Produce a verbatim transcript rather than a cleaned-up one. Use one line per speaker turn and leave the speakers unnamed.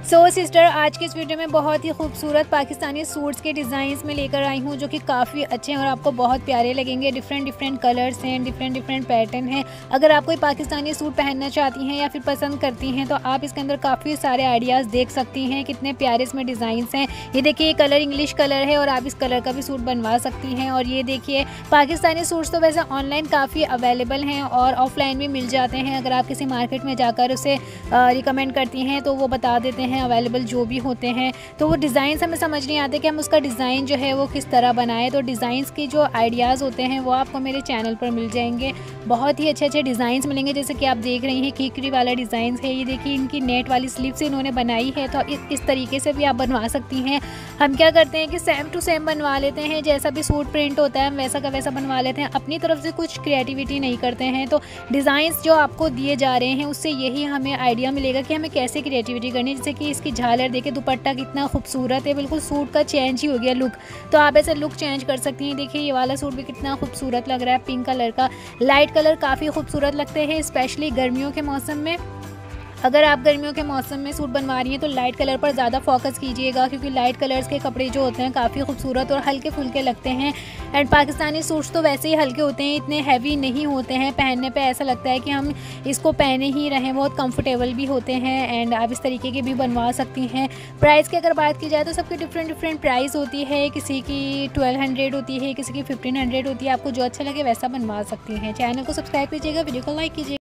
सो so, sister आज की इस वीडियो में बहुत ही खूबसूरत पाकिस्तानी सूट्स के डिज़ाइंस में लेकर आई हूँ जो कि काफ़ी अच्छे हैं और आपको बहुत प्यारे लगेंगे। डिफरेंट डिफरेंट कलर्स हैं, डिफरेंट डिफरेंट पैटर्न हैं। अगर आप कोई पाकिस्तानी सूट पहनना चाहती हैं या फिर पसंद करती हैं तो आप इसके अंदर काफ़ी सारे आइडियाज़ देख सकती हैं। कितने प्यारे इसमें डिज़ाइंस हैं। ये देखिए, ये कलर इंग्लिश कलर है और आप इस कलर का भी सूट बनवा सकती हैं। और ये देखिए, पाकिस्तानी सूट्स तो वैसे ऑनलाइन काफ़ी अवेलेबल हैं और ऑफलाइन भी मिल जाते हैं। अगर आप किसी मार्केट में जाकर उसे रिकमेंड करती हैं तो वो बता देते हैं अवेलेबल जो भी होते हैं। तो वो डिज़ाइंस हमें समझ नहीं आते कि हम उसका डिज़ाइन जो है वो किस तरह बनाएं। तो डिज़ाइंस की जो आइडियाज़ होते हैं वो आपको मेरे चैनल पर मिल जाएंगे। बहुत ही अच्छे अच्छे डिज़ाइंस मिलेंगे। जैसे कि आप देख रही हैं, कीकरी वाला डिज़ाइन है। ये देखिए, इनकी नेट वाली स्लीव्स इन्होंने बनाई है। तो इस तरीके से भी आप बनवा सकती हैं। हम क्या करते हैं कि सेम टू सेम बनवा लेते हैं। जैसा भी सूट प्रिंट होता है हम वैसा का वैसा बनवा लेते हैं। अपनी तरफ से कुछ क्रिएटिविटी नहीं करते हैं। तो डिज़ाइंस जो आपको दिए जा रहे हैं उससे यही हमें आइडिया मिलेगा कि हमें कैसे क्रिएटिविटी करनी है। जैसे कि इसकी झालर देखिए, दुपट्टा कितना खूबसूरत है, बिल्कुल सूट का चेंज ही हो गया लुक। तो आप ऐसे लुक चेंज कर सकती हैं। देखिए, ये वाला सूट भी कितना खूबसूरत लग रहा है, पिंक कलर का। लाइट कलर काफ़ी खूबसूरत लगते हैं, स्पेशली गर्मियों के मौसम में। अगर आप गर्मियों के मौसम में सूट बनवा रही हैं तो लाइट कलर पर ज़्यादा फोकस कीजिएगा, क्योंकि लाइट कलर्स के कपड़े जो होते हैं काफ़ी खूबसूरत और हल्के फुल्के लगते हैं। एंड पाकिस्तानी सूट्स तो वैसे ही हल्के होते हैं, इतने हैवी नहीं होते हैं। पहनने पे ऐसा लगता है कि हम इसको पहने ही रहें, बहुत कंफर्टेबल भी होते हैं। एंड आप इस तरीके के भी बनवा सकती हैं। प्राइस की अगर बात की जाए तो सबकी डिफरेंट डिफरेंट प्राइस होती है। किसी की ट्वेल्व हंड्रेड होती है, किसी की फिफ्टीन हंड्रेड होती है। आपको जो अच्छा लगे वैसा बनवा सकती हैं। चैनल को सब्सक्राइब कीजिएगा, वीडियो को लाइक कीजिएगा।